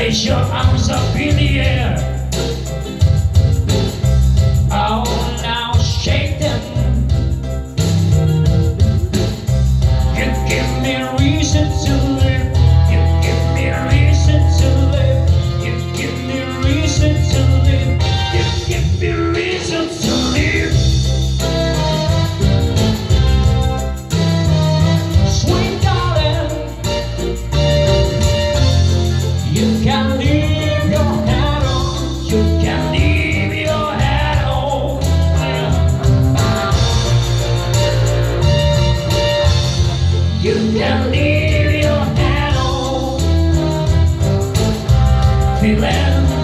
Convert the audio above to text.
Raise your arms up in the air. Oh, now shake them. You give me a reason to live. You give me a reason to live. You give me a reason to live. You give me a reason to live. Sweet darling, you can leave your hat on. You can leave your hat on. You can leave your hat on. Feeling